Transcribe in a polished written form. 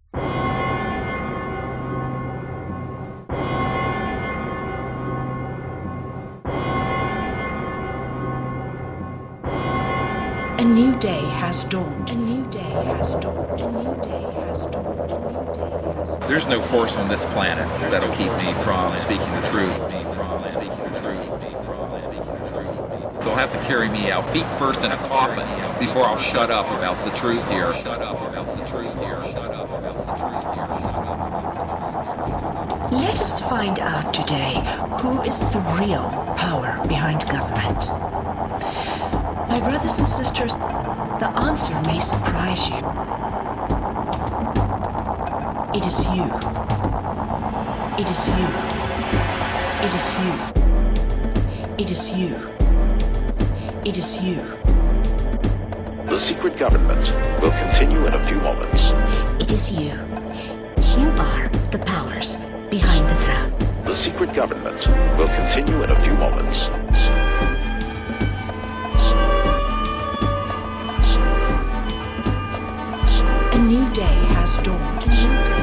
A new day has dawned. A new day has dawned. A new day has dawned. A new day has dawned. There's no force on this planet that'll keep me from speaking the truth. They'll have to carry me out feet first in a coffin before I'll shut up about the truth here. Let us find out today who is the real power behind government. My brothers and sisters, the answer may surprise you. It is you. It is you. It is you. It is you. It is you. The secret government will continue in a few moments. It is you. You are the powers behind the throne. The secret government will continue in a few moments. A new day has dawned.